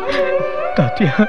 तात्या,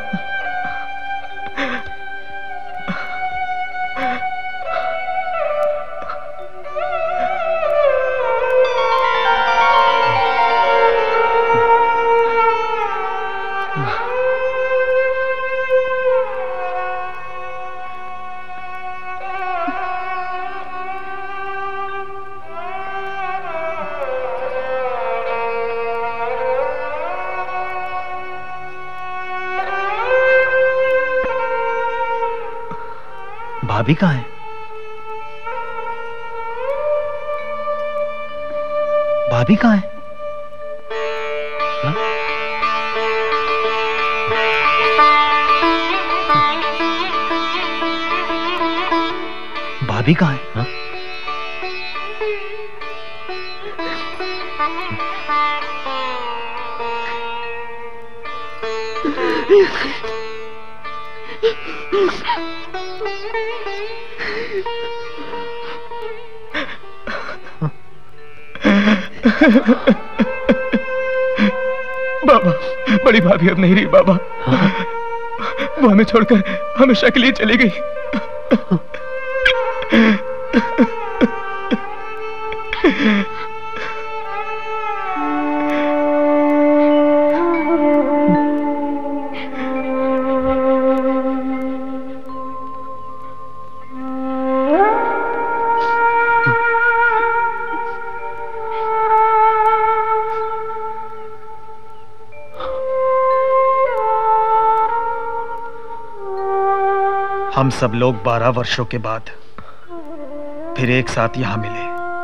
भाभी कहाँ है? भाभी कहाँ है? भाभी कहाँ है? हा? बाबा, बड़ी भाभी अब नहीं रही बाबा। वो हमें छोड़कर हमेशा के लिए चली गई। हम सब लोग 12 वर्षों के बाद फिर एक साथ यहां मिले,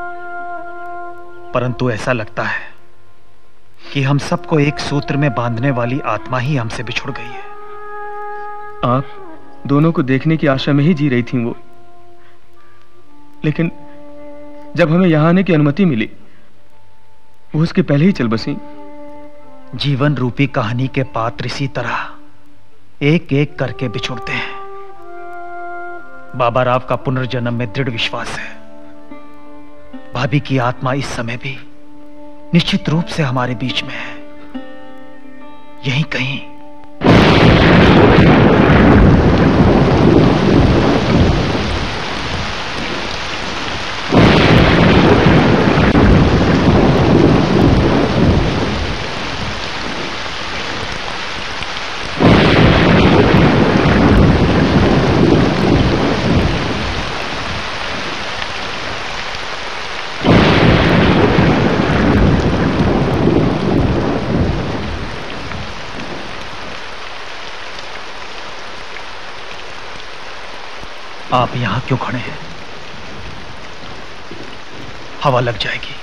परंतु ऐसा लगता है कि हम सबको एक सूत्र में बांधने वाली आत्मा ही हमसे बिछुड़ गई है। आप दोनों को देखने की आशा में ही जी रही थी वो, लेकिन जब हमें यहां आने की अनुमति मिली, वो उसके पहले ही चल बसी। जीवन रूपी कहानी के पात्र इसी तरह एक एक करके बिछुड़ते हैं। बाबा राव का पुनर्जन्म में दृढ़ विश्वास है। भाभी की आत्मा इस समय भी निश्चित रूप से हमारे बीच में है, यहीं कहीं। आप यहां क्यों खड़े हैं? हवा लग जाएगी।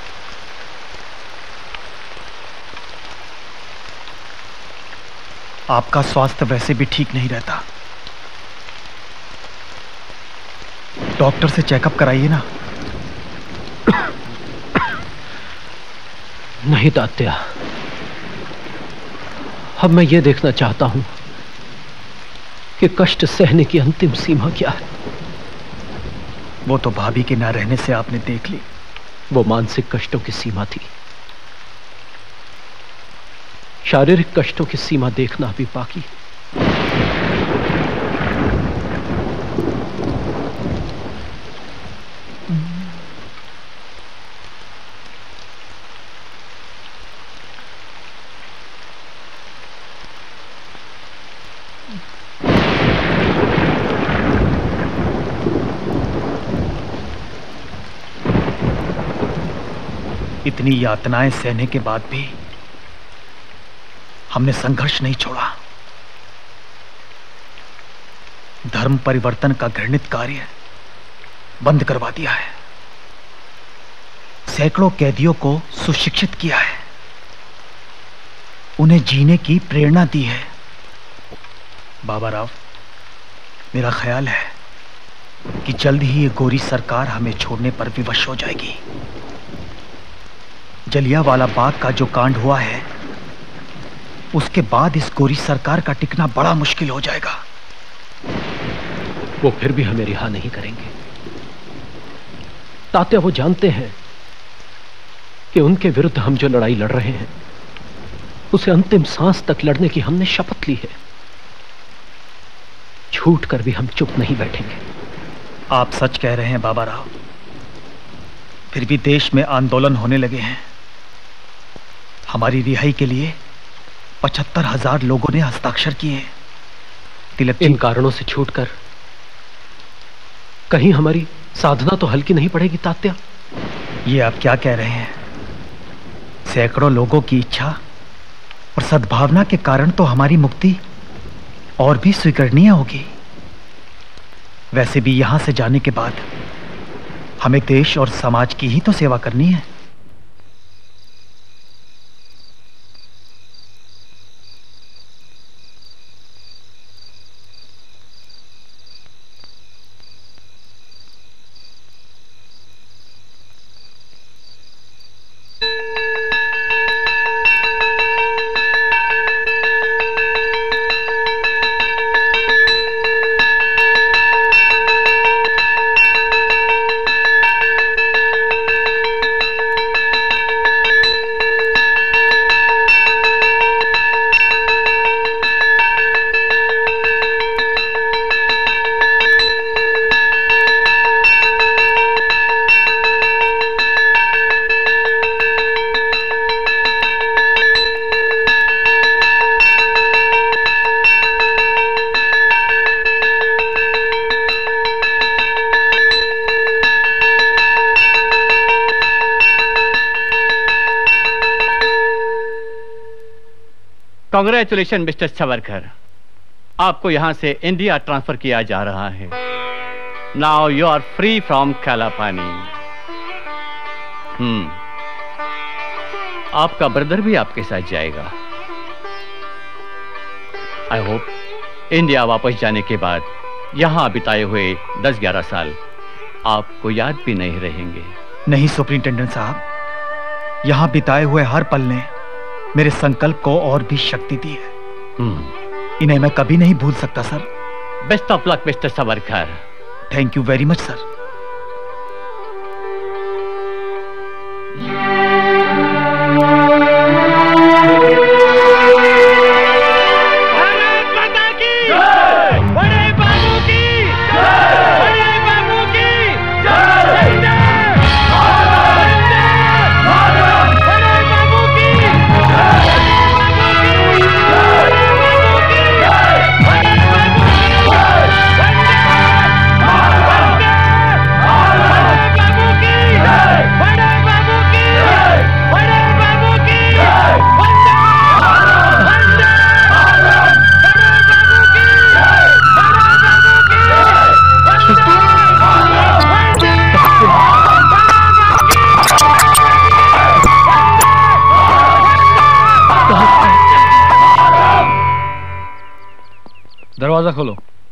आपका स्वास्थ्य वैसे भी ठीक नहीं रहता। डॉक्टर से चेकअप कराइए ना। नहीं तात्या, अब मैं ये देखना चाहता हूं कि कष्ट सहने की अंतिम सीमा क्या है। वो तो भाभी के ना रहने से आपने देख ली। वो मानसिक कष्टों की सीमा थी, शारीरिक कष्टों की सीमा देखना अभी बाकी है। इतनी यातनाएं सहने के बाद भी हमने संघर्ष नहीं छोड़ा। धर्म परिवर्तन का घृणित कार्य बंद करवा दिया है। सैकड़ों कैदियों को सुशिक्षित किया है, उन्हें जीने की प्रेरणा दी है। बाबा राव, मेरा ख्याल है कि जल्द ही ये गोरी सरकार हमें छोड़ने पर विवश हो जाएगी। जलियांवाला बाग का जो कांड हुआ है, उसके बाद इस गोरी सरकार का टिकना बड़ा मुश्किल हो जाएगा। वो फिर भी हमें रिहा नहीं करेंगे। तात्या, वो जानते हैं कि उनके विरुद्ध हम जो लड़ाई लड़ रहे हैं उसे अंतिम सांस तक लड़ने की हमने शपथ ली है। छूट कर भी हम चुप नहीं बैठेंगे। आप सच कह रहे हैं बाबा राव। फिर भी देश में आंदोलन होने लगे हैं। हमारी रिहाई के लिए 75,000 लोगों ने हस्ताक्षर किए हैं। तिलक जी, इन कारणों से छूटकर कहीं हमारी साधना तो हल्की नहीं पड़ेगी तात्या। ये आप क्या कह रहे हैं? सैकड़ों लोगों की इच्छा और सद्भावना के कारण तो हमारी मुक्ति और भी स्वीकरणीय होगी। वैसे भी यहां से जाने के बाद हमें देश और समाज की ही तो सेवा करनी है। कांग्रेचुलेशन मिस्टर सावरकर, आपको यहां से इंडिया ट्रांसफर किया जा रहा है। Now you are free from Kalapani. आपका ब्रदर भी आपके साथ जाएगा। आई होप इंडिया वापस जाने के बाद यहां बिताए हुए 10-11 साल आपको याद भी नहीं रहेंगे। नहीं सुपरिंटेंडेंट साहब, यहां बिताए हुए हर पल ने मेरे संकल्प को और भी शक्ति दी है। इन्हें मैं कभी नहीं भूल सकता sir. Best of luck mister Savarkar. Thank you very much sir. दरवाजा खोलो।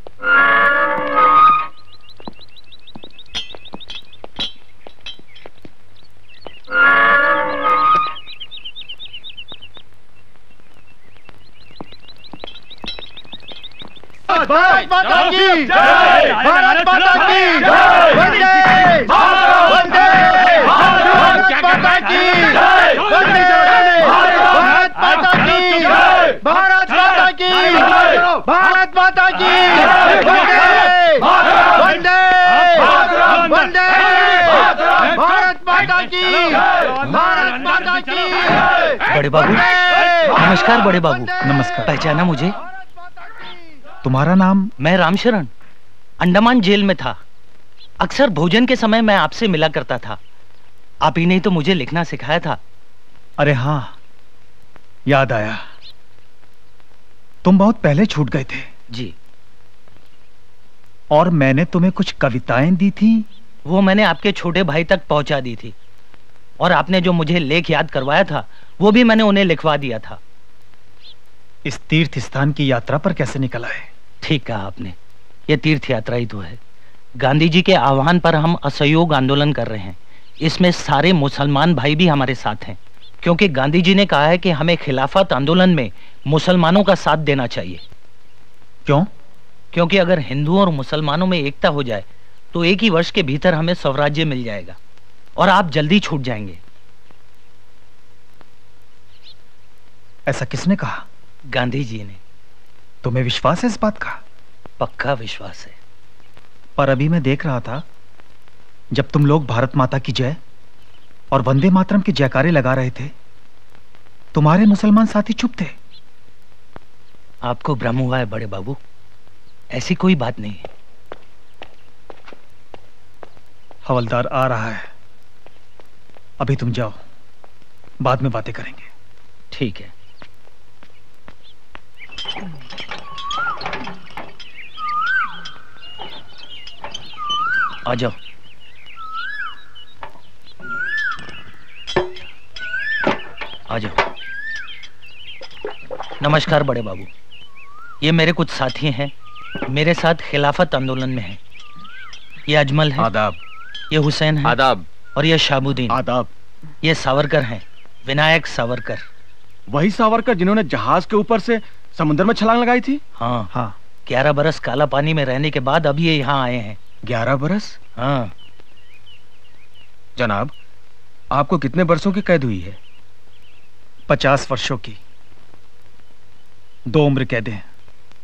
भारत माता की जय, भारत माता की जय, वंदे वंदे भारत माता की जय, वंदे भारत माता की जय, भारत माता की जय, भारत माता की वंदे वंदे वंदे भारत माता की, भारत माता की। बड़े बाबू नमस्कार। बड़े बाबू नमस्कार। पहचाना मुझे? तुम्हारा नाम? मैं रामशरण, अंडमान जेल में था। अक्सर भोजन के समय मैं आपसे मिला करता था। आप ही ने तो मुझे लिखना सिखाया था। अरे हाँ, याद आया। तुम बहुत पहले छूट गए थे। जी। और मैंने तुम्हें कुछ कविताएं दी थी। वो मैंने आपके छोटे भाई तक पहुंचा दी थी। और आपने जो मुझे लेख याद करवाया था वो भी मैंने उन्हें लिखवा दिया था। इस तीर्थ स्थान की यात्रा पर कैसे निकल आए? ठीक कहा आपने, ये तीर्थ यात्रा ही तो है। गांधी जी के आह्वान पर हम असहयोग आंदोलन कर रहे हैं। इसमें सारे मुसलमान भाई भी हमारे साथ हैं, क्योंकि गांधी जी ने कहा है कि हमें खिलाफत आंदोलन में मुसलमानों का साथ देना चाहिए। क्यों? क्योंकि अगर हिंदुओं और मुसलमानों में एकता हो जाए तो एक ही वर्ष के भीतर हमें स्वराज्य मिल जाएगा और आप जल्दी छूट जाएंगे। ऐसा किसने कहा? गांधी जी ने। तुम्हें विश्वास है इस बात का? पक्का विश्वास है। पर अभी मैं देख रहा था, जब तुम लोग भारत माता की जय और वंदे मातरम के जयकारे लगा रहे थे, तुम्हारे मुसलमान साथी चुप थे। आपको भ्रम हुआ है बड़े बाबू, ऐसी कोई बात नहीं है। हवलदार आ रहा है, अभी तुम जाओ, बाद में बातें करेंगे। ठीक है। आ जाओ। आ जाओ। नमस्कार बड़े बाबू, ये मेरे कुछ साथी हैं, मेरे साथ खिलाफत आंदोलन में हैं। ये अजमल है। आदाब। ये हुसैन है। आदाब। और ये शाहबुद्दीन। आदाब। ये सावरकर हैं, विनायक सावरकर। वही सावरकर जिन्होंने जहाज के ऊपर से समुद्र में छलांग लगाई थी? हाँ हाँ। 11 बरस काला पानी में रहने के बाद अब ये यहाँ आए हैं। 11 बरस? हाँ। जनाब, आपको कितने बरसों की कैद हुई है? 50 वर्षों की। 2 उम्र कैद हैं।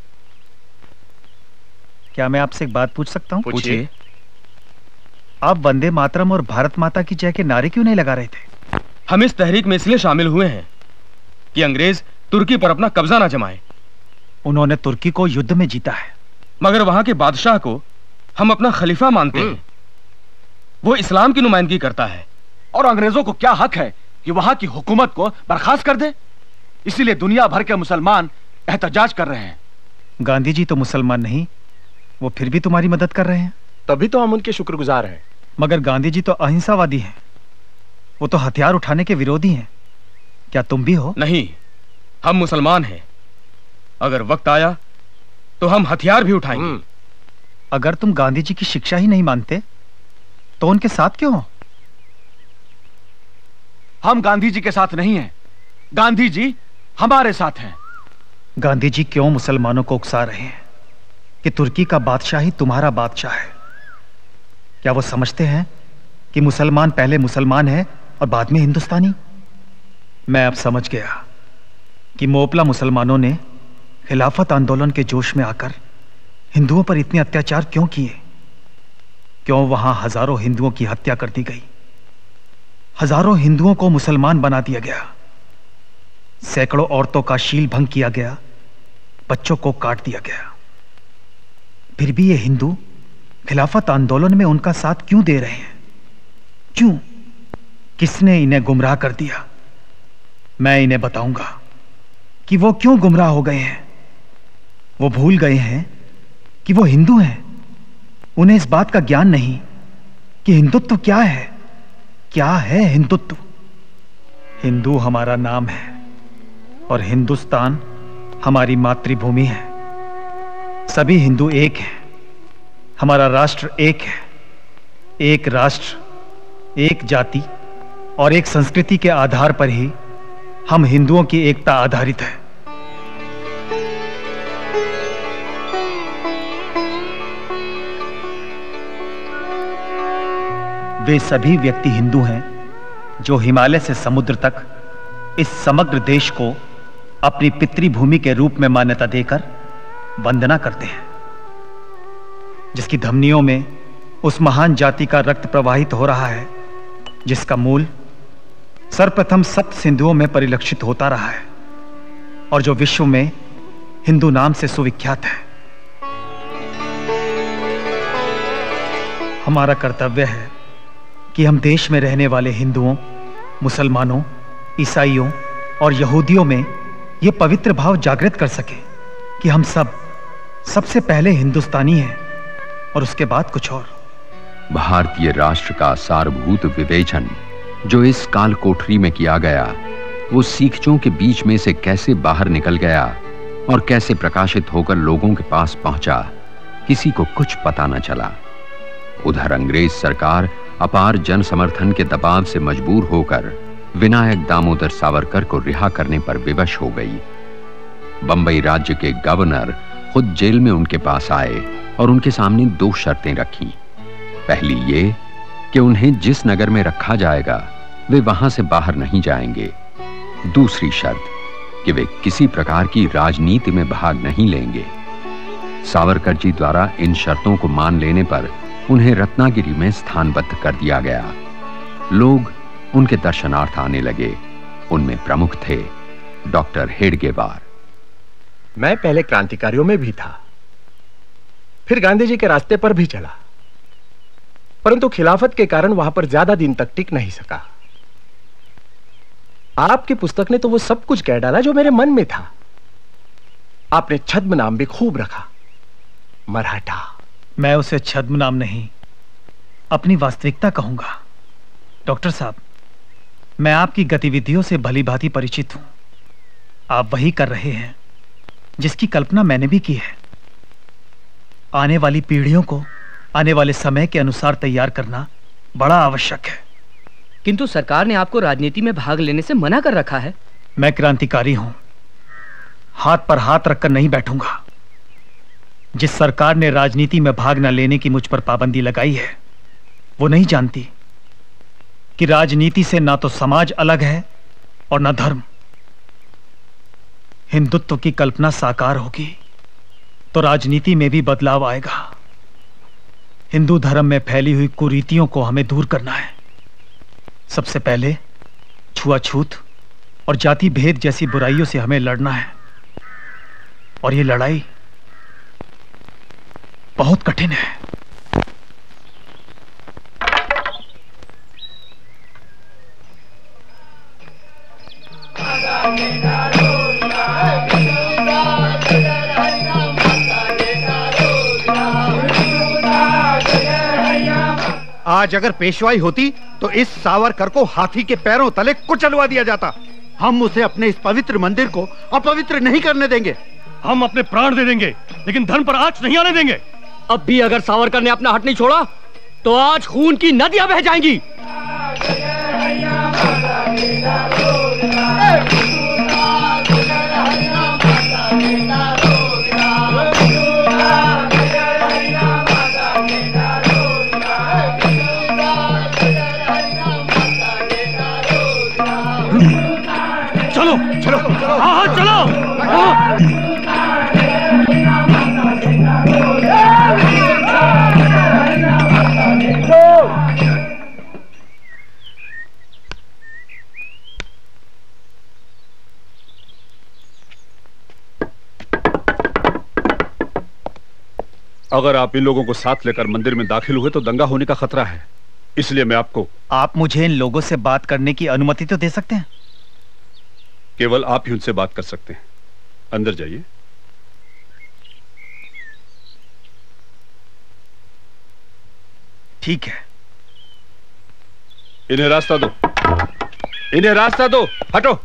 क्या मैं आपसे एक बात पूछ सकता हूँ? पूछिए। आप वंदे मातरम और भारत माता की जय के नारे क्यों नहीं लगा रहे थे? हम इस तहरीक में इसलिए शामिल हुए हैं कि अंग्रेज तुर्की पर अपना कब्जा ना जमाए। उन्होंने तुर्की को युद्ध में जीता है, मगर वहां के बादशाह को हम अपना खलीफा मानते हैं। वो इस्लाम की नुमाइंदगी करता है। और अंग्रेजों को क्या हक है कि वहां की हुकूमत को बर्खास्त कर दे? इसीलिए दुनिया भर के मुसलमान एहतजाज कर रहे हैं। गांधी जी तो मुसलमान नहीं, वो फिर भी तुम्हारी मदद कर रहे हैं। तभी तो हम उनके शुक्रगुजार हैं। मगर गांधी जी तो अहिंसावादी हैं, वो तो हथियार उठाने के विरोधी हैं। क्या तुम भी हो? नहीं, हम मुसलमान हैं। अगर वक्त आया तो हम हथियार भी उठाएंगे। अगर तुम गांधी जी की शिक्षा ही नहीं मानते तो उनके साथ क्यों हो? हम गांधी जी के साथ नहीं हैं, गांधी जी हमारे साथ हैं। गांधी जी क्यों मुसलमानों को उकसा रहे हैं कि तुर्की का बादशाह ही तुम्हारा बादशाह है? क्या वो समझते हैं कि मुसलमान पहले मुसलमान है और बाद में हिंदुस्तानी? मैं अब समझ गया कि मोपला मुसलमानों ने खिलाफत आंदोलन के जोश में आकर हिंदुओं पर इतने अत्याचार क्यों किए, क्यों वहां हजारों हिंदुओं की हत्या कर दी गई, हजारों हिंदुओं को मुसलमान बना दिया गया, सैकड़ों औरतों का शील भंग किया गया, बच्चों को काट दिया गया। फिर भी ये हिंदू खिलाफत आंदोलन में उनका साथ क्यों दे रहे हैं? क्यों? किसने इन्हें गुमराह कर दिया? मैं इन्हें बताऊंगा कि वो क्यों गुमराह हो गए हैं। वो भूल गए हैं कि वो हिंदू हैं। उन्हें इस बात का ज्ञान नहीं कि हिंदुत्व क्या है। क्या है हिंदुत्व? हिंदू हमारा नाम है और हिंदुस्तान हमारी मातृभूमि है। सभी हिंदू एक हैं। हमारा राष्ट्र एक है। एक राष्ट्र, एक जाति और एक संस्कृति के आधार पर ही हम हिंदुओं की एकता आधारित है। वे सभी व्यक्ति हिंदू हैं जो हिमालय से समुद्र तक इस समग्र देश को अपनी पितृभूमि के रूप में मान्यता देकर वंदना करते हैं, जिसकी धमनियों में उस महान जाति का रक्त प्रवाहित हो रहा है जिसका मूल सर्वप्रथम सप्त सिंधुओं में परिलक्षित होता रहा है और जो विश्व में हिंदू नाम से सुविख्यात है। हमारा कर्तव्य है कि हम देश में रहने वाले हिंदुओं, मुसलमानों, ईसाइयों और यहूदियों में यह पवित्र भाव जागृत कर सके कि हम सब सबसे पहले हिंदुस्तानी हैं और उसके बाद कुछ और। भारतीय राष्ट्र का सारभूत विवेचन जो इस काल कोठरी में किया गया, वो सीखचों के बीच में से कैसे बाहर निकल गया और कैसे प्रकाशित होकर लोगों के पास पहुंचा, किसी को कुछ पता न चला। उधर अंग्रेज सरकार अपार जन समर्थन के दबाव से मजबूर होकर विनायक दामोदर सावरकर को रिहा करने पर विवश हो गई। बंबई राज्य के गवर्नर खुद जेल में उनके पास आए और उनके सामने 2 शर्तें रखी। पहली ये कि उन्हें जिस नगर में रखा जाएगा वे वहां से बाहर नहीं जाएंगे। दूसरी शर्त कि वे किसी प्रकार की राजनीति में भाग नहीं लेंगे। सावरकर जी द्वारा इन शर्तों को मान लेने पर उन्हें रत्नागिरी में स्थानबद्ध कर दिया गया। लोग उनके दर्शनार्थ आने लगे। उनमें प्रमुख थे डॉक्टर हेडगेवार। मैं पहले क्रांतिकारियों में भी था, फिर गांधी जी के रास्ते पर भी चला, परंतु खिलाफत के कारण वहां पर ज्यादा दिन तक टिक नहीं सका। आपकी पुस्तक ने तो वो सब कुछ कह डाला जो मेरे मन में था। आपने छद्म नाम भी खूब रखा, मराठा। मैं उसे छद्म नाम नहीं, अपनी वास्तविकता कहूंगा। डॉक्टर साहब, मैं आपकी गतिविधियों से भली भांति परिचित हूं। आप वही कर रहे हैं जिसकी कल्पना मैंने भी की है। आने वाली पीढ़ियों को आने वाले समय के अनुसार तैयार करना बड़ा आवश्यक है। किंतु सरकार ने आपको राजनीति में भाग लेने से मना कर रखा है। मैं क्रांतिकारी हूं, हाथ पर हाथ रखकर नहीं बैठूंगा। जिस सरकार ने राजनीति में भाग न लेने की मुझ पर पाबंदी लगाई है, वो नहीं जानती कि राजनीति से ना तो समाज अलग है और न धर्म। हिंदुत्व की कल्पना साकार होगी तो राजनीति में भी बदलाव आएगा। हिंदू धर्म में फैली हुई कुरीतियों को हमें दूर करना है। सबसे पहले छुआछूत और जाति भेद जैसी बुराइयों से हमें लड़ना है, और ये लड़ाई बहुत कठिन है। आज अगर पेशवाई होती तो इस सावरकर को हाथी के पैरों तले कुचलवा दिया जाता। हम उसे अपने इस पवित्र मंदिर को अपवित्र नहीं करने देंगे। हम अपने प्राण दे देंगे, लेकिन धर्म पर आंच नहीं आने देंगे। अब भी अगर सावरकर ने अपना हट नहीं छोड़ा तो आज खून की नदियां बह जाएंगी। चलो चलो, हाँ चलो। अगर आप इन लोगों को साथ लेकर मंदिर में दाखिल हुए तो दंगा होने का खतरा है, इसलिए मैं आपको। आप मुझे इन लोगों से बात करने की अनुमति तो दे सकते हैं? केवल आप ही उनसे बात कर सकते हैं। अंदर जाइए। ठीक है। इन्हें रास्ता दो, इन्हें रास्ता दो, हटो।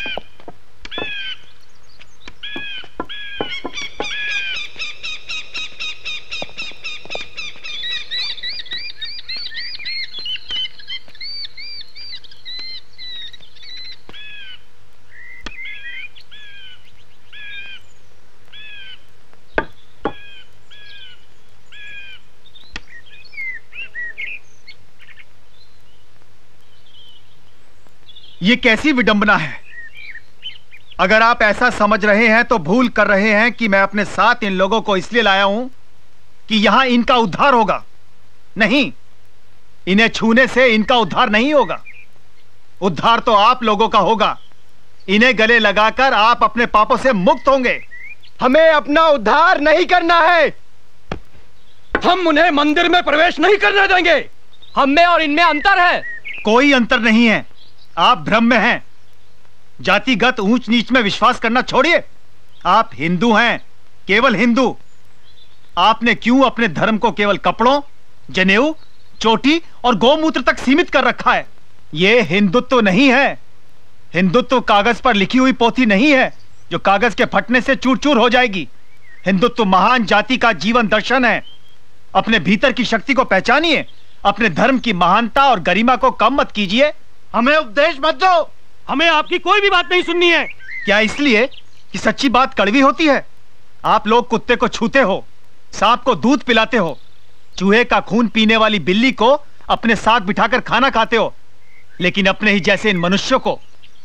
ये कैसी विडंबना है? अगर आप ऐसा समझ रहे हैं तो भूल कर रहे हैं कि मैं अपने साथ इन लोगों को इसलिए लाया हूं कि यहां इनका उद्धार होगा। नहीं, इन्हें छूने से इनका उद्धार नहीं होगा। उद्धार तो आप लोगों का होगा। इन्हें गले लगाकर आप अपने पापों से मुक्त होंगे। हमें अपना उद्धार नहीं करना है। हम उन्हें मंदिर में प्रवेश नहीं करने देंगे। हम में और इनमें अंतर है। कोई अंतर नहीं है। आप भ्रम में हैं। जातिगत ऊंच नीच में विश्वास करना छोड़िए। आप हिंदू हैं, केवल हिंदू। आपने क्यों अपने धर्म को केवल कपड़ों, जनेऊ, चोटी और गौमूत्र तक सीमित कर रखा है? यह हिंदुत्व नहीं है। हिंदुत्व कागज पर लिखी हुई पोथी नहीं है जो कागज के फटने से चूर चूर हो जाएगी। हिंदुत्व महान जाति का जीवन दर्शन है। अपने भीतर की शक्ति को पहचानिए। अपने धर्म की महानता और गरिमा को कम मत कीजिए। हमें उपदेश मत दो। हमें आपकी कोई भी बात नहीं सुननी है। क्या इसलिए कि सच्ची बात कड़वी होती है? आप लोग कुत्ते को छूते हो, सांप को दूध पिलाते हो, चूहे का खून पीने वाली बिल्ली को अपने साथ बिठाकर खाना खाते हो, लेकिन अपने ही जैसे इन मनुष्यों को,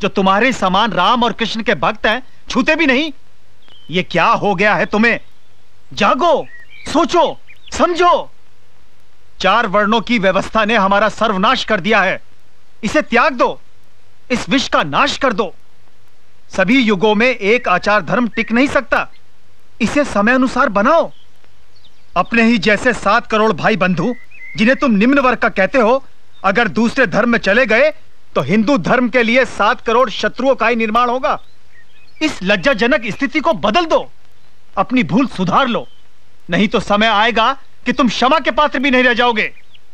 जो तुम्हारे समान राम और कृष्ण के भक्त हैं छूते भी नहीं। ये क्या हो गया है तुम्हें? जागो, सोचो, समझो। 4 वर्णों की व्यवस्था ने हमारा सर्वनाश कर दिया है। इसे त्याग दो, इस विष का नाश कर दो। सभी युगों में एक आचार धर्म टिक नहीं सकता, इसे समय अनुसार बनाओ। अपने ही जैसे 7 करोड़ भाई बंधु जिन्हें तुम निम्न वर्ग का कहते हो, अगर दूसरे धर्म में चले गए तो हिंदू धर्म के लिए 7 करोड़ शत्रुओं का ही निर्माण होगा। इस लज्जाजनक स्थिति को बदल दो, अपनी भूल सुधार लो, नहीं तो समय आएगा कि तुम क्षमा के पात्र भी नहीं रह जाओगे।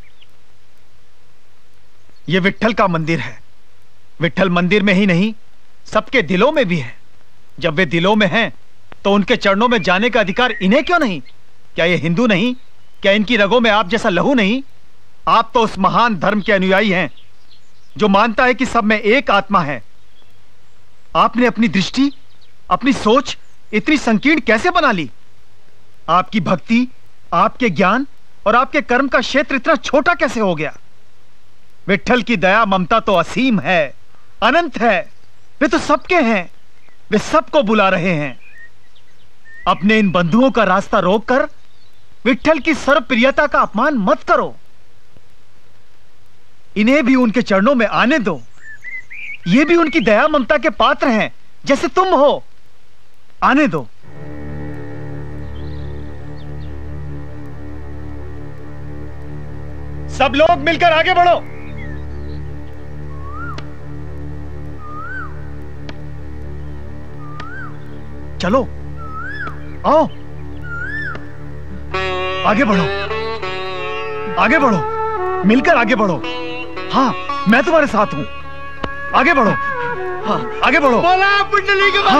यह विट्ठल का मंदिर है। विट्ठल मंदिर में ही नहीं, सबके दिलों में भी है। जब वे दिलों में हैं, तो उनके चरणों में जाने का अधिकार इन्हें क्यों नहीं? क्या ये हिंदू नहीं? क्या इनकी रगों में आप जैसा लहू नहीं? आप तो उस महान धर्म के अनुयायी हैं जो मानता है कि सब में एक आत्मा है। आपने अपनी दृष्टि, अपनी सोच इतनी संकीर्ण कैसे बना ली? आपकी भक्ति, आपके ज्ञान और आपके कर्म का क्षेत्र इतना छोटा कैसे हो गया? विट्ठल की दया ममता तो असीम है, अनंत है। वे तो सबके हैं, वे सबको बुला रहे हैं। अपने इन बंधुओं का रास्ता रोककर विट्ठल की सर्वप्रियता का अपमान मत करो। इन्हें भी उनके चरणों में आने दो। ये भी उनकी दया ममता के पात्र हैं, जैसे तुम हो। आने दो। सब लोग मिलकर आगे बढ़ो। चलो, आओ, आगे बढ़ो, आगे बढ़ो, मिलकर आगे बढ़ो। हाँ, मैं तुम्हारे साथ हूं। आगे बढ़ो, हाँ, आगे बढ़ो। बोला पुंडली के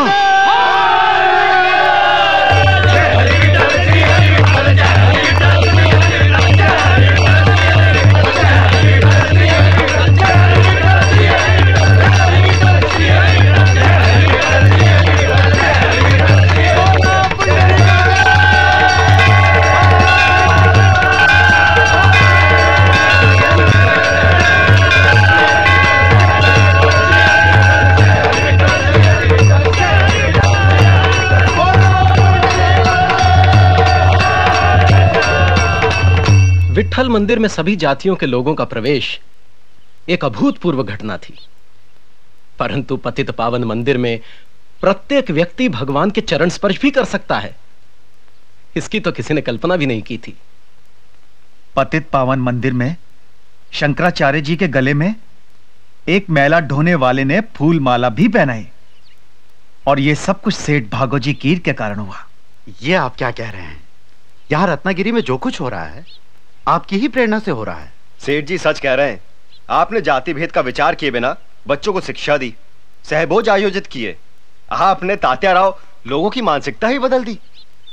विट्ठल मंदिर में सभी जातियों के लोगों का प्रवेश एक अभूतपूर्व घटना थी, परंतु पतित पावन मंदिर में प्रत्येक व्यक्ति भगवान के चरण स्पर्श भी कर सकता है, इसकी तो किसी ने कल्पना भी नहीं की थी। पतित पावन मंदिर में शंकराचार्य जी के गले में एक मैला ढोने वाले ने फूल माला भी पहनाई, और यह सब कुछ सेठ भागोजी कीर के कारण हुआ। ये आप क्या कह रहे हैं? यहां रत्नागिरी में जो कुछ हो रहा है आपकी ही प्रेरणा से हो रहा है। सेठ जी सच कह रहे हैं। आपने जाति भेद का विचार किए बिना बच्चों को शिक्षा दी, सहभोज आयोजित किए। आपने तात्या राव लोगों की मानसिकता ही बदल दी।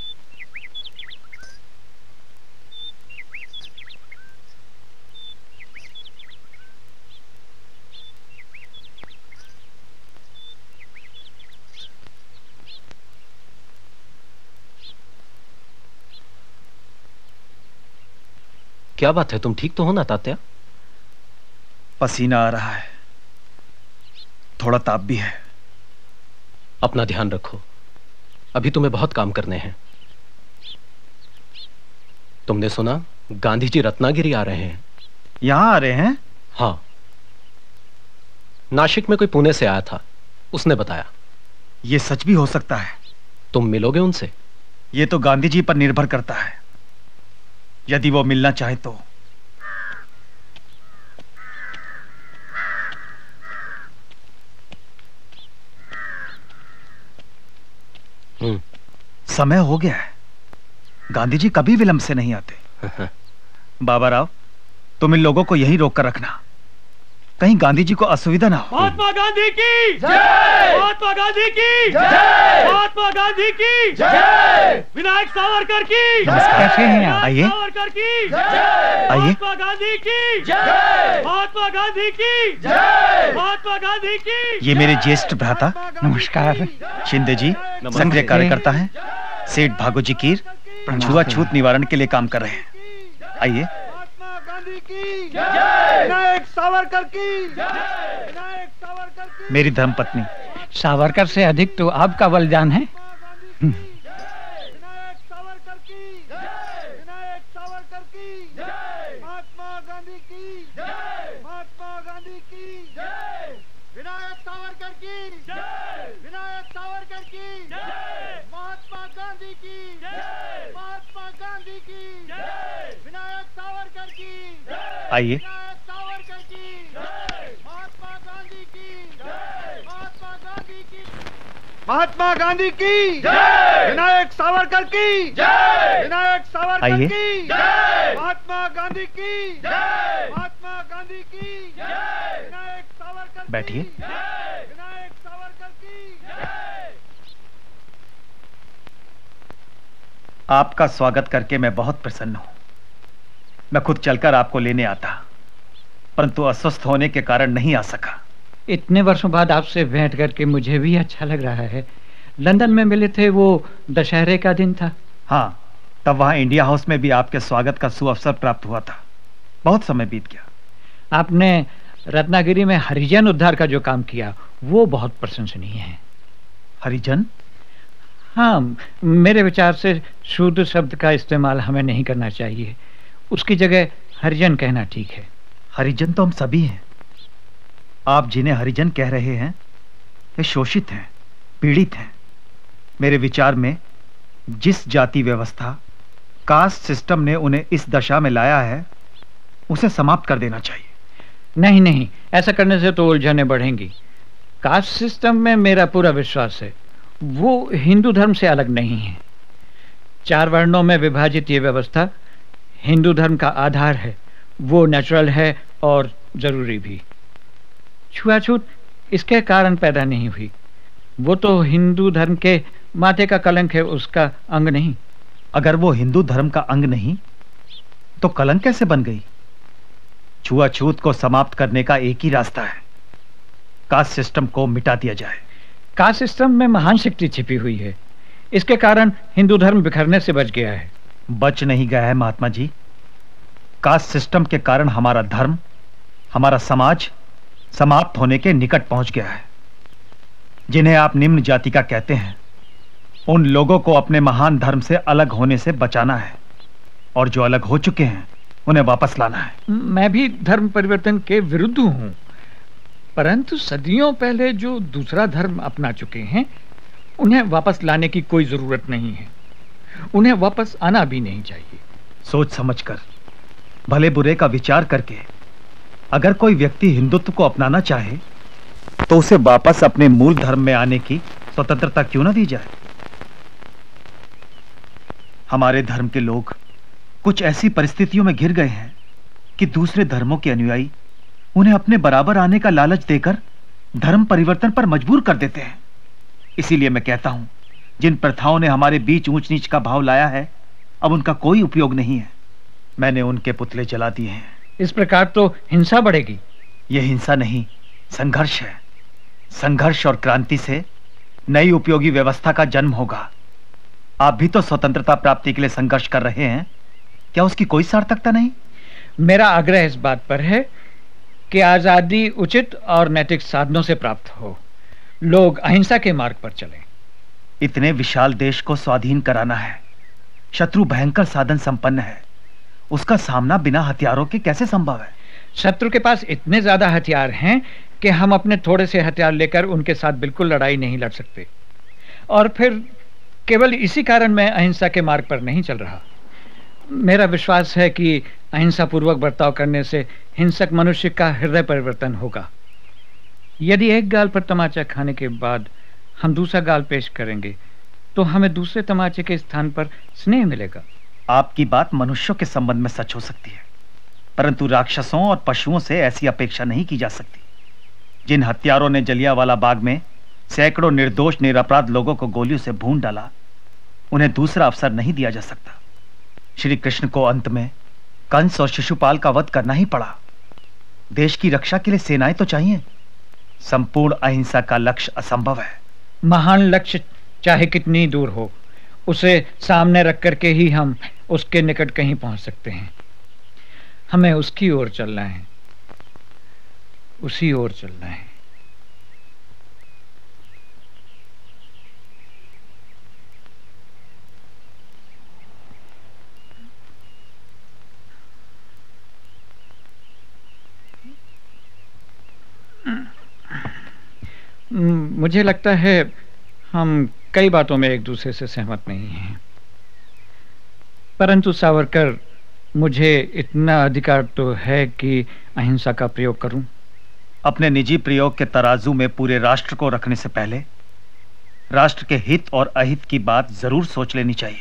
क्या बात है, तुम ठीक तो हो ना तात्या? पसीना आ रहा है, थोड़ा ताप भी है। अपना ध्यान रखो, अभी तुम्हें बहुत काम करने हैं। तुमने सुना गांधी जी रत्नागिरी आ रहे हैं? यहां आ रहे हैं? हां, नासिक में कोई पुणे से आया था, उसने बताया। यह सच भी हो सकता है। तुम मिलोगे उनसे? यह तो गांधी जी पर निर्भर करता है, यदि वो मिलना चाहे तो। समय हो गया है, गांधी जी कभी विलंब से नहीं आते। बाबा राव, तुम इन लोगों को यहीं रोक कर रखना, कहीं गांधी जी को असुविधा ना हो। महात्मा गांधी की जय! महात्मा गांधी की जय! महात्मा गांधी की जय! विनायक सावरकर की कैसे हैं आप? आइए, सावरकर की जय! आइए। महात्मा गांधी की जय! महात्मा गांधी की जय! महात्मा गांधी की। ये मेरे ज्येष्ठ भ्राता नमस्कार शिंदे जी, सक्रिय कार्यकर्ता हैं। सेठ भागोजी कीर छुआछूत निवारण के लिए काम कर रहे हैं। आइए। विनायक सावरकर की जय! विनायक सावरकर मेरी धर्मपत्नी। सावरकर से अधिक तो आपका बलिदान है। आइए। महात्मा गांधी की जय, विनायक सावरकर की जय, विनायक सावरकर की जय, महात्मा गांधी की जय, महात्मा गांधी की जय, विनायक सावरकर। बैठिए। विनायक सावरकर की जय। आपका स्वागत करके मैं बहुत प्रसन्न हूं। मैं खुद चलकर आपको लेने आता, परंतु अस्वस्थ होने के कारण नहीं आ सका। इतने वर्षों बाद आपसे भेंट करके मुझे भी अच्छा लग रहा है। लंदन में मिले थे, वो दशहरे का दिन था। हाँ, तब वहां इंडिया हाउस में भी आपके स्वागत का सुअवसर प्राप्त हुआ था। बहुत समय बीत गया। आपने रत्नागिरी में हरिजन उद्धार का जो काम किया वो बहुत प्रशंसनीय है। हरिजन? हाँ, मेरे विचार से शूद्र शब्द का इस्तेमाल हमें नहीं करना चाहिए। उसकी जगह हरिजन कहना ठीक है। हरिजन तो हम सभी हैं। आप जिन्हें हरिजन कह रहे हैं वे शोषित हैं, पीड़ित हैं। मेरे विचार में जिस जाति व्यवस्था, कास्ट सिस्टम ने उन्हें इस दशा में लाया है उसे समाप्त कर देना चाहिए। नहीं नहीं, ऐसा करने से तो उलझनें बढ़ेंगी। कास्ट सिस्टम में मेरा पूरा विश्वास है, वो हिंदू धर्म से अलग नहीं है। 4 वर्णों में विभाजित ये व्यवस्था हिंदू धर्म का आधार है। वो नेचुरल है और जरूरी भी। छुआछूत इसके कारण पैदा नहीं हुई। वो तो हिंदू धर्म के माथे का कलंक है, उसका अंग नहीं। अगर वो हिंदू धर्म का अंग नहीं तो कलंक कैसे बन गई? छुआछूत को समाप्त करने का एक ही रास्ता है, कास्ट सिस्टम को मिटा दिया जाए। कास्ट सिस्टम में महान शक्ति छिपी हुई है। इसके कारण हिंदू धर्म बिखरने से बच गया है। बच नहीं गया है महात्मा जी। कास्ट सिस्टम के कारण हमारा धर्म, हमारा समाज समाप्त होने के निकट पहुंच गया है। जिन्हें आप निम्न जाति का कहते हैं, उन लोगों को अपने महान धर्म से अलग होने से बचाना है, और जो अलग हो चुके हैं उन्हें वापस लाना है। मैं भी धर्म परिवर्तन के विरुद्ध हूं, परंतु सदियों पहले जो दूसरा धर्म अपना चुके हैं उन्हें वापस लाने की कोई जरूरत नहीं है। उन्हें वापस आना भी नहीं चाहिए। सोच समझकर, भले बुरे का विचार करके अगर कोई व्यक्ति हिंदुत्व को अपनाना चाहे तो उसे वापस अपने मूल धर्म में आने की स्वतंत्रता क्यों ना दी जाए? हमारे धर्म के लोग कुछ ऐसी परिस्थितियों में घिर गए हैं कि दूसरे धर्मों के अनुयायी उन्हें अपने बराबर आने का लालच देकर धर्म परिवर्तन पर मजबूर कर देते हैं। इसीलिए मैं कहता हूं, जिन प्रथाओं ने हमारे बीच ऊंच नीच का भाव लाया है, अब उनका कोई उपयोग नहीं है। मैंने उनके पुतले जला दिए हैं। इस प्रकार तो हिंसा बढ़ेगी। यह हिंसा नहीं, संघर्ष है। संघर्ष और क्रांति से नई उपयोगी व्यवस्था का जन्म होगा। आप भी तो स्वतंत्रता प्राप्ति के लिए संघर्ष कर रहे हैं, क्या उसकी कोई सार्थकता नहीं? मेरा आग्रह इस बात पर है कि आजादी उचित और नैतिक साधनों से प्राप्त हो। लोग अहिंसा के मार्ग पर चलें। इतने विशाल देश को स्वाधीन कराना है। शत्रु भयंकर साधन संपन्न है, उसका सामना बिना हथियारों के कैसे संभव है? शत्रु के पास इतने ज्यादा हथियार हैं कि हम अपने थोड़े से हथियार लेकर उनके साथ बिल्कुल लड़ाई नहीं लड़ सकते। और फिर केवल इसी कारण मैं अहिंसा के मार्ग पर नहीं चल रहा। मेरा विश्वास है कि अहिंसा पूर्वक बर्ताव करने से हिंसक मनुष्य का हृदय परिवर्तन होगा। यदि एक गाल पर तमाचा खाने के बाद हम दूसरा गाल पेश करेंगे तो हमें दूसरे तमाचे के स्थान पर स्नेह मिलेगा। आपकी बात मनुष्यों के संबंध में सच हो सकती है, परंतु राक्षसों और पशुओं से ऐसी अपेक्षा नहीं की जा सकती। जिन हत्यारों ने जलियांवाला बाग में सैकड़ों निर्दोष निरपराध लोगों को गोलियों से भून डाला, उन्हें दूसरा अवसर नहीं दिया जा सकता। श्री कृष्ण को अंत में कंस और शिशुपाल का वध करना ही पड़ा। देश की रक्षा के लिए सेनाएं तो चाहिए। संपूर्ण अहिंसा का लक्ष्य असंभव है। महान लक्ष्य चाहे कितनी दूर हो, उसे सामने रख करके ही हम उसके निकट कहीं पहुंच सकते हैं। हमें उसकी ओर चलना है, उसी ओर चलना है। मुझे लगता है हम कई बातों में एक दूसरे से सहमत नहीं हैं, परंतु सावरकर, मुझे इतना अधिकार तो है कि अहिंसा का प्रयोग करूं। अपने निजी प्रयोग के तराजू में पूरे राष्ट्र को रखने से पहले राष्ट्र के हित और अहित की बात जरूर सोच लेनी चाहिए।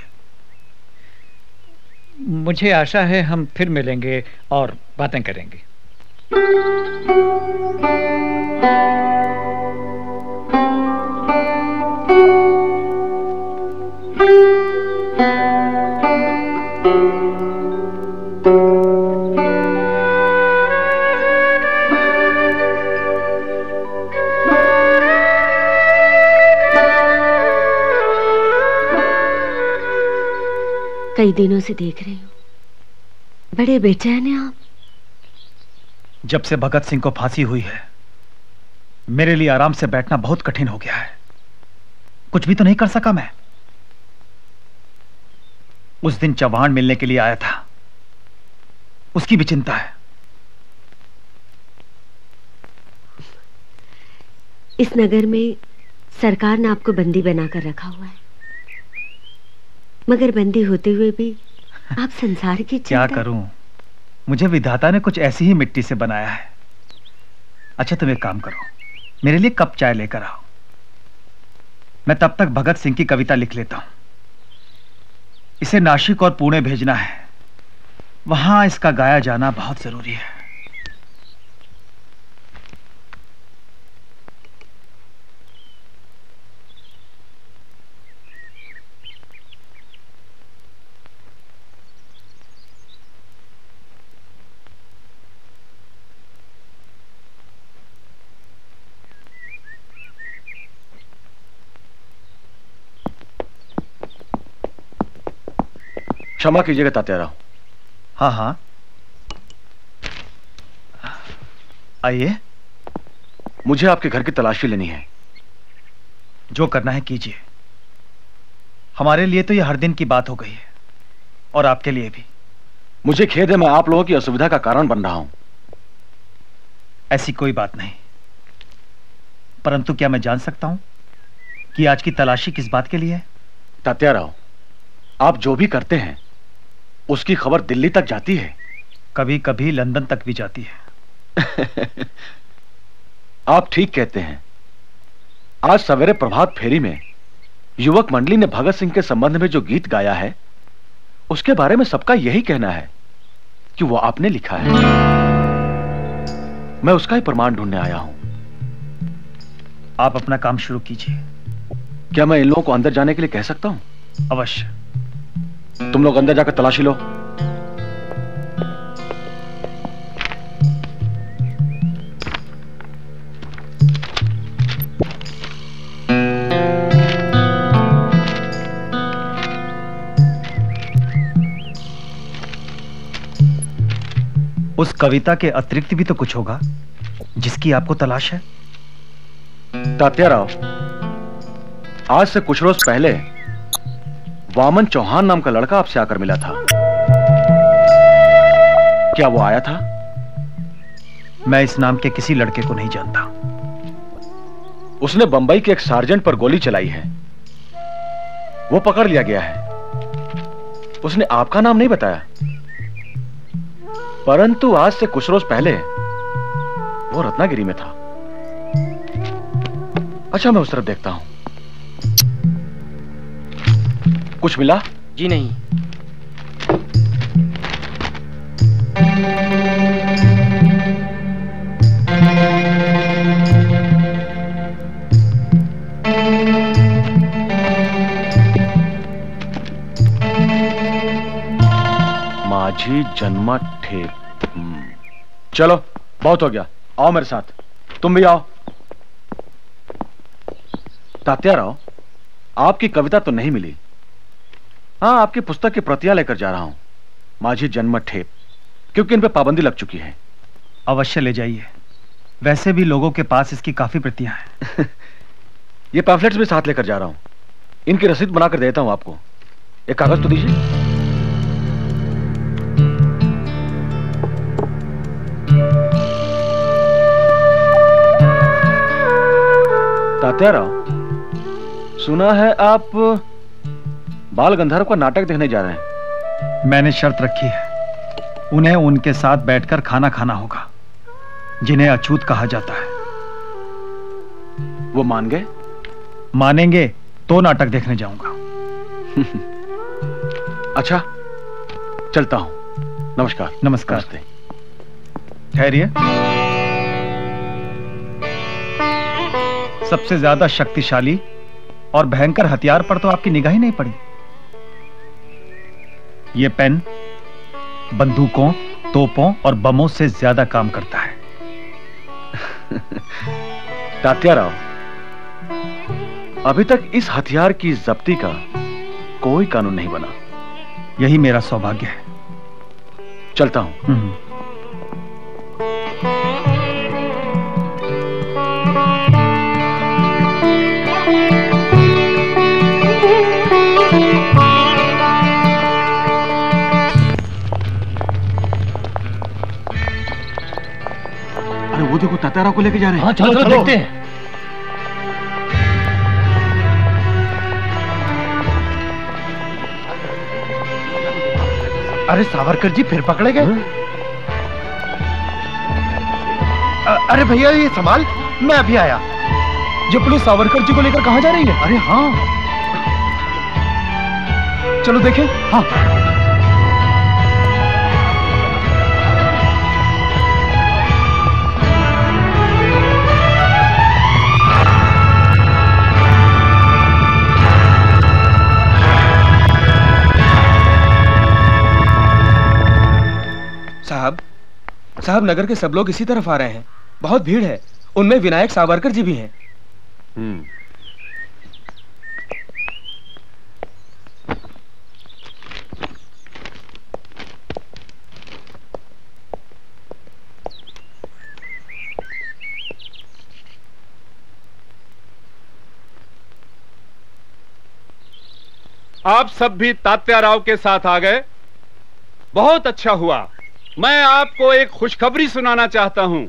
मुझे आशा है हम फिर मिलेंगे और बातें करेंगे। कई दिनों से देख रही हूँ, बड़े बेचैन हैं आप। जब से भगत सिंह को फांसी हुई है, मेरे लिए आराम से बैठना बहुत कठिन हो गया है। कुछ भी तो नहीं कर सका मैं। उस दिन चौहान मिलने के लिए आया था, उसकी भी चिंता है। इस नगर में सरकार ने आपको बंदी बनाकर रखा हुआ है, मगर बंदी होते हुए भी आप संसार की क्या करूं, मुझे विधाता ने कुछ ऐसी ही मिट्टी से बनाया है। अच्छा तुम एक काम करो, मेरे लिए कप चाय लेकर आओ, मैं तब तक भगत सिंह की कविता लिख लेता हूं। इसे नासिक और पुणे भेजना है, वहां इसका गाया जाना बहुत जरूरी है। क्षमा कीजिएगा तात्याराव। हाँ हाँ आइए। मुझे आपके घर की तलाशी लेनी है। जो करना है कीजिए। हमारे लिए तो यह हर दिन की बात हो गई है, और आपके लिए भी। मुझे खेद है, मैं आप लोगों की असुविधा का कारण बन रहा हूं। ऐसी कोई बात नहीं, परंतु क्या मैं जान सकता हूं कि आज की तलाशी किस बात के लिए है? तात्याराव, आप जो भी करते हैं उसकी खबर दिल्ली तक जाती है, कभी कभी लंदन तक भी जाती है। आप ठीक कहते हैं। आज सवेरे प्रभात फेरी में युवक मंडली ने भगत सिंह के संबंध में जो गीत गाया है, उसके बारे में सबका यही कहना है कि वो आपने लिखा है। मैं उसका ही प्रमाण ढूंढने आया हूं। आप अपना काम शुरू कीजिए। क्या मैं इन लोगों को अंदर जाने के लिए कह सकता हूं? अवश्य। तुम लोग अंदर जाकर तलाशी लो। उस कविता के अतिरिक्त भी तो कुछ होगा जिसकी आपको तलाश है। तात्याराव, आज से कुछ रोज पहले वामन चौहान नाम का लड़का आपसे आकर मिला था। क्या वो आया था? मैं इस नाम के किसी लड़के को नहीं जानता। उसने बंबई के एक सार्जेंट पर गोली चलाई है, वो पकड़ लिया गया है। उसने आपका नाम नहीं बताया, परंतु आज से कुछ रोज पहले वो रत्नागिरी में था। अच्छा, मैं उस तरफ देखता हूं। कुछ मिला? जी नहीं। माझी जन्मा ठेप। चलो, बहुत हो गया, आओ मेरे साथ। तुम भी आओ। तात्याराव, आपकी कविता तो नहीं मिली। हाँ, आपकी पुस्तक की प्रतियां लेकर जा रहा हूं, माझी जन्म ठेप, क्योंकि इन पे पाबंदी लग चुकी है। अवश्य ले जाइए, वैसे भी लोगों के पास इसकी काफी प्रतियां हैं। ये पैम्फलेट्स भी साथ लेकर जा रहा हूं, इनकी रसीद बनाकर देता हूं आपको। एक कागज तो दीजिए। तात्याराव, सुना है आप बाल गंधर्व का नाटक देखने जा रहे हैं। मैंने शर्त रखी है, उन्हें उनके साथ बैठकर खाना खाना होगा, जिन्हें अछूत कहा जाता है। वो मान गए? मानेंगे तो नाटक देखने जाऊंगा। अच्छा, चलता हूं। नमस्कार। नमस्कार। ठहरिए। सबसे ज्यादा शक्तिशाली और भयंकर हथियार पर तो आपकी निगाह ही नहीं पड़ी। ये पेन बंदूकों, तोपों और बमों से ज्यादा काम करता है। तात्याराव, अभी तक इस हथियार की जब्ती का कोई कानून नहीं बना। यही मेरा सौभाग्य है। चलता हूं। अरे वो देखो, तात्याराव को लेके जा रहे हैं। हाँ, चलो चलो देखते हैं। अरे सावरकर जी फिर पकड़े गए? अरे भैया ये संभाल, मैं अभी आया। ये पुलिस सावरकर जी को लेकर कहां जा रही है? अरे हाँ, चलो देखें। हाँ, साहब नगर के सब लोग इसी तरफ आ रहे हैं। बहुत भीड़ है। उनमें विनायक सावरकर जी भी हैं। आप सब भी तात्याराव के साथ आ गए, बहुत अच्छा हुआ। मैं आपको एक खुशखबरी सुनाना चाहता हूं।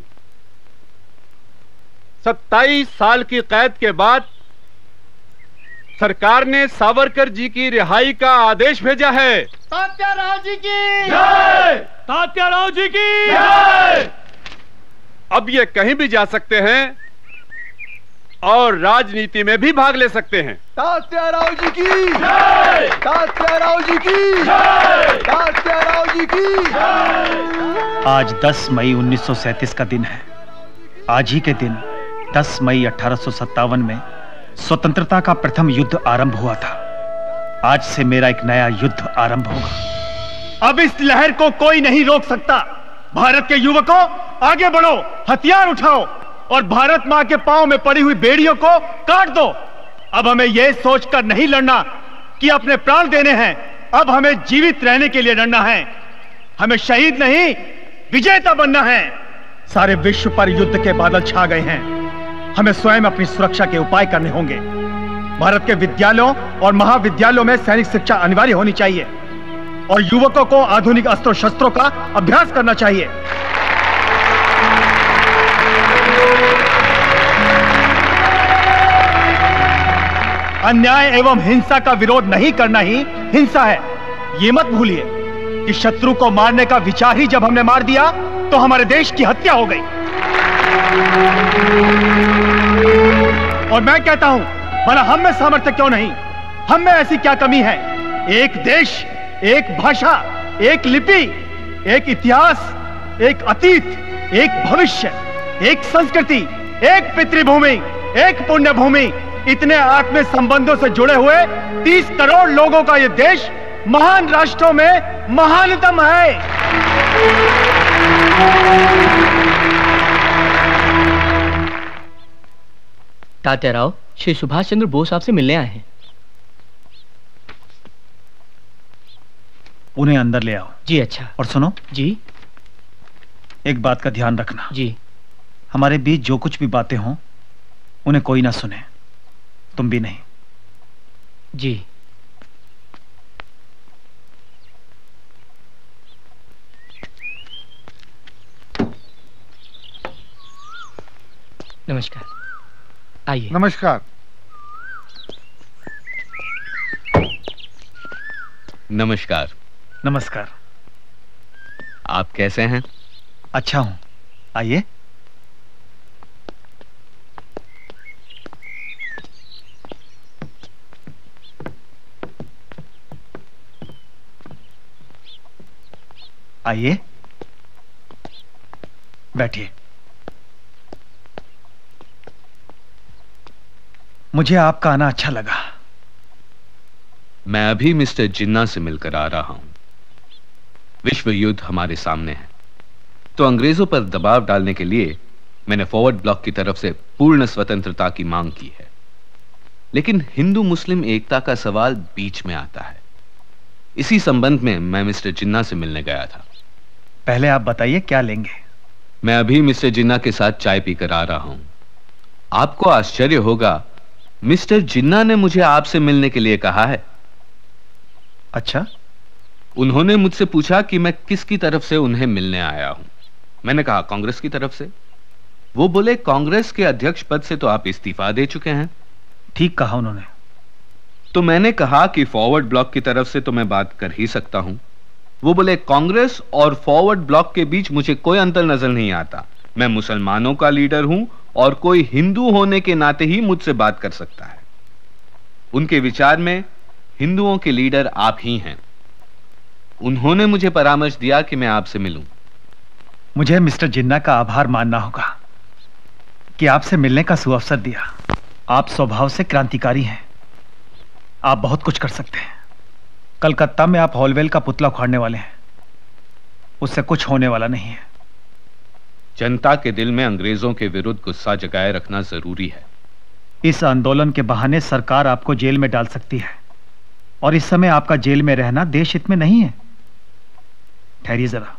27 साल की कैद के बाद सरकार ने सावरकर जी की रिहाई का आदेश भेजा है। तात्याराव जी की जय! तात्याराव जी की जय! अब ये कहीं भी जा सकते हैं और राजनीति में भी भाग ले सकते हैं। तात्याराव जी की जय! तात्याराव जी की जय! तात्याराव जी की जय! आज 10 मई 1937 का दिन है। आज ही के दिन 10 मई 1857 में स्वतंत्रता का प्रथम युद्ध आरंभ हुआ था। आज से मेरा एक नया युद्ध आरंभ होगा। अब इस लहर को कोई नहीं रोक सकता। भारत के युवकों, आगे बढ़ो, हथियार उठाओ और भारत मां के पांव में पड़ी हुई बेड़ियों को काट दो। अब हमें यह सोचकर नहीं लड़ना कि अपने प्राण देने हैं। अब हमें जीवित रहने के लिए लड़ना है। हमें शहीद नहीं, विजेता बनना है। सारे विश्व पर युद्ध के बादल छा गए हैं। हमें स्वयं अपनी सुरक्षा के उपाय करने होंगे। भारत के विद्यालयों और महाविद्यालयों में सैनिक शिक्षा अनिवार्य होनी चाहिए और युवकों को आधुनिक अस्त्र शस्त्रों का अभ्यास करना चाहिए। अन्याय एवं हिंसा का विरोध नहीं करना ही हिंसा है। ये मत भूलिए कि शत्रु को मारने का विचार ही जब हमने मार दिया तो हमारे देश की हत्या हो गई। और मैं कहता हूं, भला हम में सामर्थ्य क्यों नहीं? हम में ऐसी क्या कमी है? एक देश, एक भाषा, एक लिपि, एक इतिहास, एक अतीत, एक भविष्य, एक संस्कृति, एक पितृभूमि, एक पुण्य भूमि, इतने आत्मीय संबंधों से जुड़े हुए 30 करोड़ लोगों का यह देश महान राष्ट्रों में महानतम है। तात्याराव, श्री सुभाष चंद्र बोस आपसे मिलने आए हैं। उन्हें अंदर ले आओ। जी अच्छा। और सुनो जी, एक बात का ध्यान रखना। जी। हमारे बीच जो कुछ भी बातें हों उन्हें कोई ना सुने, तुम भी नहीं। जी। नमस्कार। आइए। नमस्कार। नमस्कार। नमस्कार। आप कैसे हैं? अच्छा हूं, आइए। आइए, बैठिए। मुझे आपका आना अच्छा लगा। मैं अभी मिस्टर जिन्ना से मिलकर आ रहा हूं। विश्व युद्ध हमारे सामने है, तो अंग्रेजों पर दबाव डालने के लिए मैंने फॉरवर्ड ब्लॉक की तरफ से पूर्ण स्वतंत्रता की मांग की है। लेकिन हिंदू मुस्लिम एकता का सवाल बीच में आता है। इसी संबंध में मैं मिस्टर जिन्ना से मिलने गया था। पहले आप बताइए क्या लेंगे? मैं अभी मिस्टर जिन्ना के साथ चाय पीकर आ रहा हूं। आपको आश्चर्य होगा, मिस्टर जिन्ना ने मुझे आपसे मिलने के लिए कहा है। अच्छा? उन्होंने मुझसे पूछा कि मैं किसकी तरफ से उन्हें मिलने आया हूं। मैंने कहा कांग्रेस की तरफ से। वो बोले कांग्रेस के अध्यक्ष पद से तो आप इस्तीफा दे चुके हैं। ठीक कहा उन्होंने। तो मैंने कहा कि फॉरवर्ड ब्लॉक की तरफ से तो मैं बात कर ही सकता हूं। वो बोले कांग्रेस और फॉरवर्ड ब्लॉक के बीच मुझे कोई अंतर नजर नहीं आता। मैं मुसलमानों का लीडर हूं और कोई हिंदू होने के नाते ही मुझसे बात कर सकता है। उनके विचार में हिंदुओं के लीडर आप ही हैं। उन्होंने मुझे परामर्श दिया कि मैं आपसे मिलूं। मुझे मिस्टर जिन्ना का आभार मानना होगा कि आपसे मिलने का सुअवसर दिया। आप स्वभाव से क्रांतिकारी हैं। आप बहुत कुछ कर सकते हैं। कलकत्ता में आप हॉलवेल का पुतला उखाड़ने वाले हैं। उससे कुछ होने वाला नहीं है। जनता के दिल में अंग्रेजों के विरुद्ध गुस्सा जगाए रखना जरूरी है। इस आंदोलन के बहाने सरकार आपको जेल में डाल सकती है, और इस समय आपका जेल में रहना देश हित में नहीं है। ठहरिए जरा।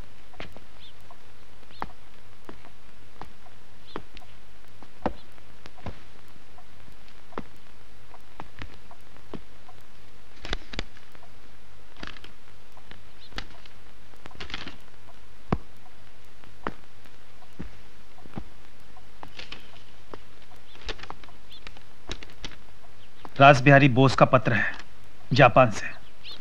रास बिहारी बोस का पत्र है, जापान से।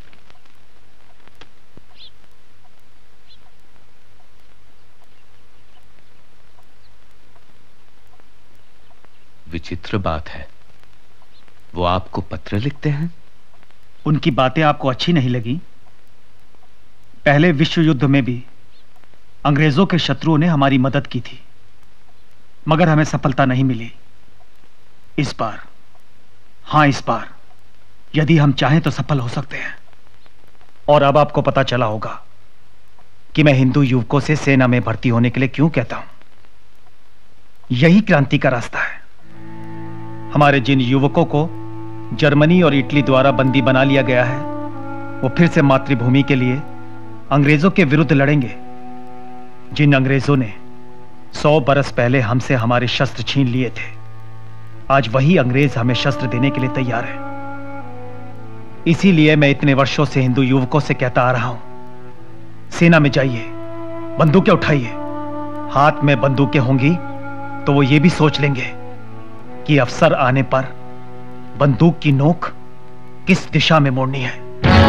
विचित्र बात है, वो आपको पत्र लिखते हैं? उनकी बातें आपको अच्छी नहीं लगी? पहले विश्व युद्ध में भी अंग्रेजों के शत्रुओं ने हमारी मदद की थी, मगर हमें सफलता नहीं मिली। इस बार, हां इस बार यदि हम चाहें तो सफल हो सकते हैं। और अब आपको पता चला होगा कि मैं हिंदू युवकों से सेना में भर्ती होने के लिए क्यों कहता हूं। यही क्रांति का रास्ता है। हमारे जिन युवकों को जर्मनी और इटली द्वारा बंदी बना लिया गया है, वो फिर से मातृभूमि के लिए अंग्रेजों के विरुद्ध लड़ेंगे। जिन अंग्रेजों ने 100 बरस पहले हमसे हमारे शस्त्र छीन लिए थे, आज वही अंग्रेज हमें शस्त्र देने के लिए तैयार है। इसीलिए मैं इतने वर्षों से हिंदू युवकों से कहता आ रहा हूं, सेना में जाइए, बंदूकें उठाइए। हाथ में बंदूकें होंगी तो वो ये भी सोच लेंगे कि अवसर आने पर बंदूक की नोक किस दिशा में मोड़नी है।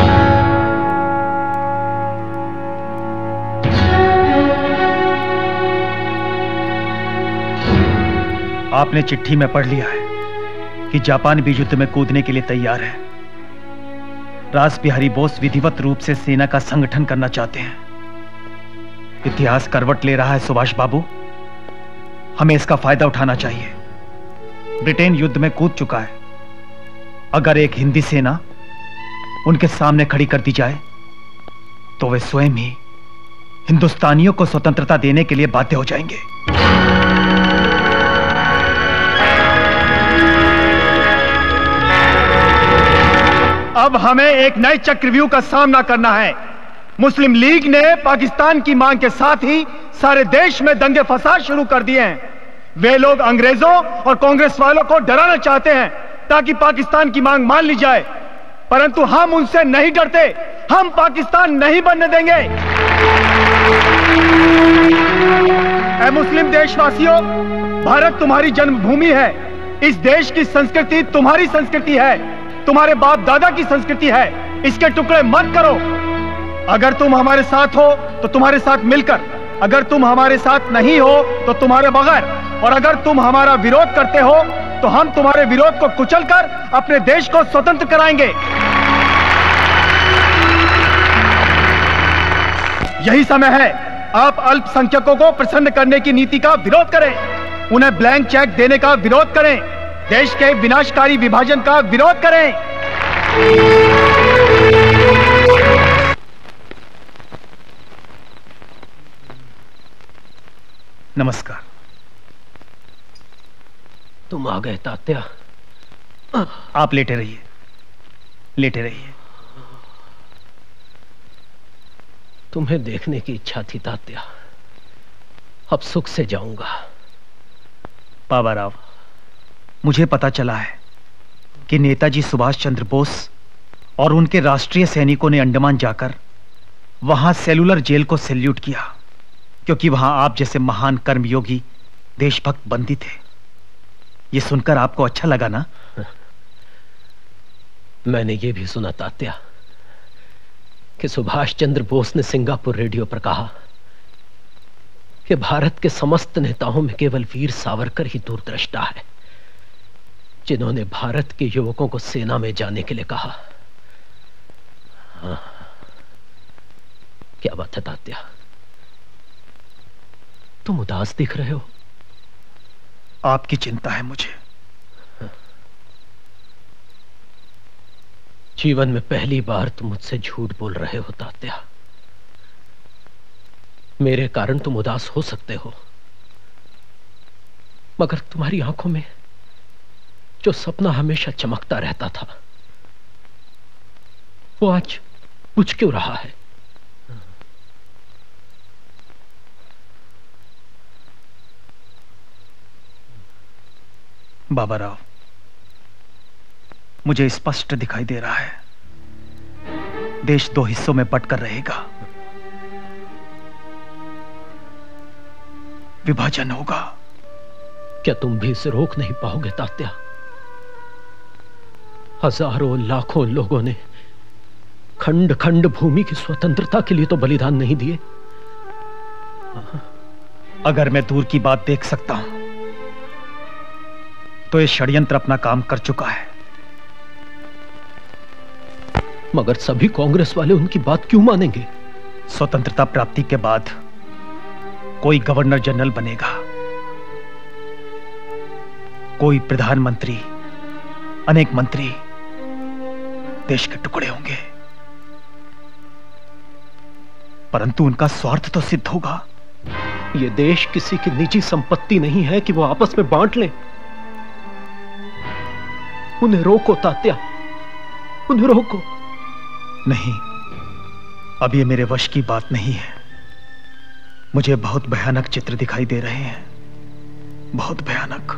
आपने चिट्ठी में पढ़ लिया है कि जापान भी युद्ध में कूदने के लिए तैयार है। रास बिहारी बोस विधिवत रूप से सेना का संगठन करना चाहते हैं। इतिहास करवट ले रहा है सुभाष बाबू, हमें इसका फायदा उठाना चाहिए। ब्रिटेन युद्ध में कूद चुका है। अगर एक हिंदी सेना उनके सामने खड़ी कर दी जाए तो वे स्वयं ही हिंदुस्तानियों को स्वतंत्रता देने के लिए बाध्य हो जाएंगे। अब हमें एक नए चक्रव्यूह का सामना करना है। मुस्लिम लीग ने पाकिस्तान की मांग के साथ ही सारे देश में दंगे फसाद शुरू कर दिए हैं। वे लोग अंग्रेजों और कांग्रेस वालों को डराना चाहते हैं ताकि पाकिस्तान की मांग मान ली जाए, परंतु हम उनसे नहीं डरते। हम पाकिस्तान नहीं बनने देंगे। ऐ मुस्लिम देशवासियों, भारत तुम्हारी जन्मभूमि है। इस देश की संस्कृति तुम्हारी संस्कृति है, तुम्हारे बाप दादा की संस्कृति है। इसके टुकड़े मत करो। अगर तुम हमारे साथ हो तो तुम्हारे साथ मिलकर, अगर तुम हमारे साथ नहीं हो तो तुम्हारे बगैर, और अगर तुम हमारा विरोध करते हो तो हम तुम्हारे विरोध को कुचलकर अपने देश को स्वतंत्र कराएंगे। यही समय है, आप अल्पसंख्यकों को प्रसन्न करने की नीति का विरोध करें, उन्हें ब्लैंक चेक देने का विरोध करें, देश के विनाशकारी विभाजन का विरोध करें। नमस्कार। तुम आ गए तात्या। आप लेटे रहिए, लेटे रहिए। तुम्हें देखने की इच्छा थी तात्या, अब सुख से जाऊंगा। बाबा राव, मुझे पता चला है कि नेताजी सुभाष चंद्र बोस और उनके राष्ट्रीय सैनिकों ने अंडमान जाकर वहां सेलुलर जेल को सैल्यूट किया, क्योंकि वहां आप जैसे महान कर्मयोगी देशभक्त बंदी थे। यह सुनकर आपको अच्छा लगा ना? मैंने यह भी सुना तात्या कि सुभाष चंद्र बोस ने सिंगापुर रेडियो पर कहा कि भारत के समस्त नेताओं में केवल वीर सावरकर ही दूरदृष्टा है, जिन्होंने भारत के युवकों को सेना में जाने के लिए कहा। हाँ, क्या बात है तात्या, तुम उदास दिख रहे हो। आपकी चिंता है मुझे। जीवन में पहली बार तुम मुझसे झूठ बोल रहे हो तात्या। मेरे कारण तुम उदास हो सकते हो, मगर तुम्हारी आंखों में जो सपना हमेशा चमकता रहता था, वो आज बुझ क्यों रहा है? बाबा राव, मुझे स्पष्ट दिखाई दे रहा है, देश दो हिस्सों में बंटकर रहेगा, विभाजन होगा। क्या तुम भी इसे रोक नहीं पाओगे तात्या? हजारों लाखों लोगों ने खंड खंड भूमि की स्वतंत्रता के लिए तो बलिदान नहीं दिए। अगर मैं दूर की बात देख सकता हूं तो ये षड्यंत्र अपना काम कर चुका है। मगर सभी कांग्रेस वाले उनकी बात क्यों मानेंगे? स्वतंत्रता प्राप्ति के बाद कोई गवर्नर जनरल बनेगा, कोई प्रधानमंत्री, अनेक मंत्री, देश के टुकड़े होंगे, परंतु उनका स्वार्थ तो सिद्ध होगा। यह देश किसी की निजी संपत्ति नहीं है कि वो आपस में बांट लें। उन्हें रोको तात्या, उन्हें रोको। नहीं, अब ये मेरे वश की बात नहीं है। मुझे बहुत भयानक चित्र दिखाई दे रहे हैं, बहुत भयानक।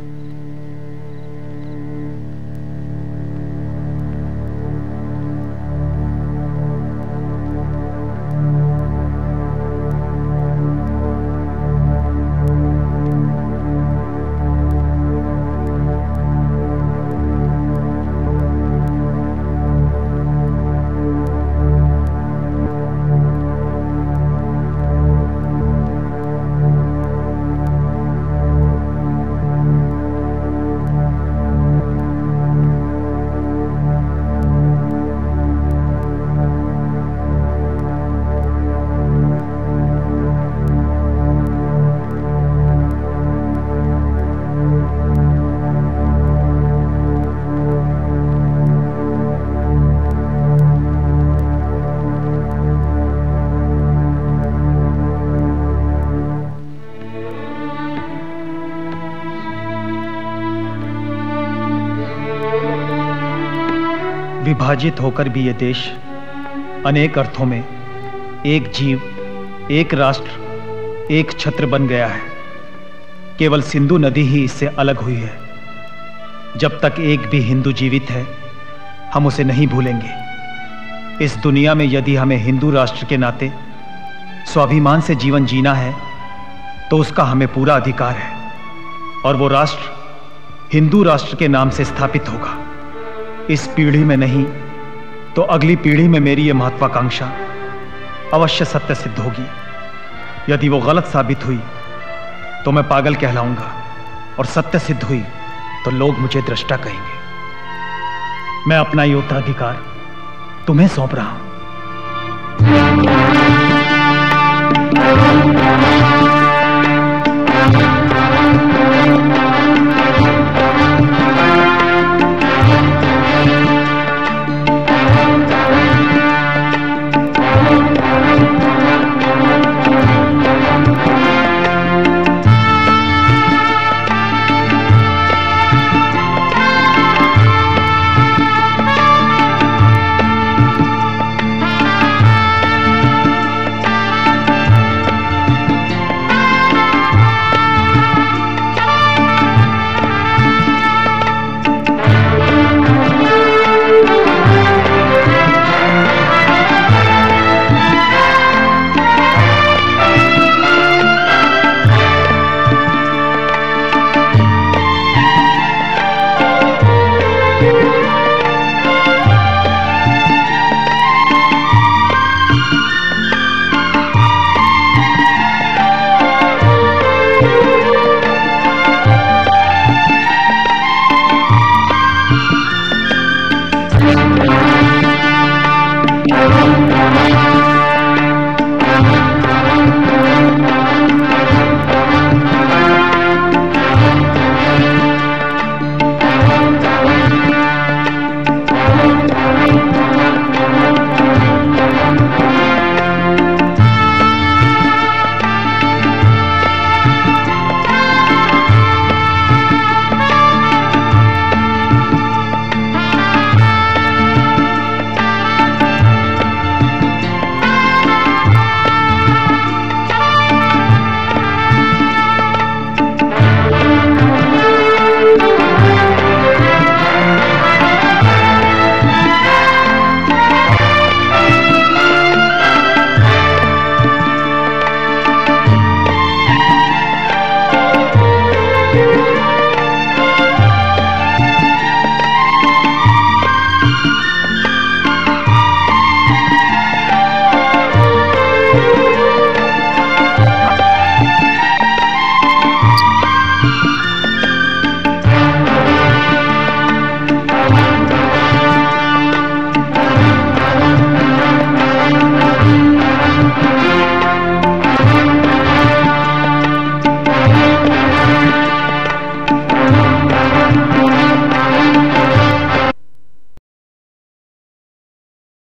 विभाजित होकर भी ये देश अनेक अर्थों में एक जीव, एक राष्ट्र, एक छत्र बन गया है। केवल सिंधु नदी ही इससे अलग हुई है। जब तक एक भी हिंदू जीवित है, हम उसे नहीं भूलेंगे। इस दुनिया में यदि हमें हिंदू राष्ट्र के नाते स्वाभिमान से जीवन जीना है, तो उसका हमें पूरा अधिकार है, और वो राष्ट्र हिंदू राष्ट्र के नाम से स्थापित होगा। इस पीढ़ी में नहीं तो अगली पीढ़ी में मेरी यह महत्वाकांक्षा अवश्य सत्य सिद्ध होगी। यदि वो गलत साबित हुई तो मैं पागल कहलाऊंगा, और सत्य सिद्ध हुई तो लोग मुझे दृष्टा कहेंगे। मैं अपना ये उत्तराधिकार तुम्हें सौंप रहा हूं।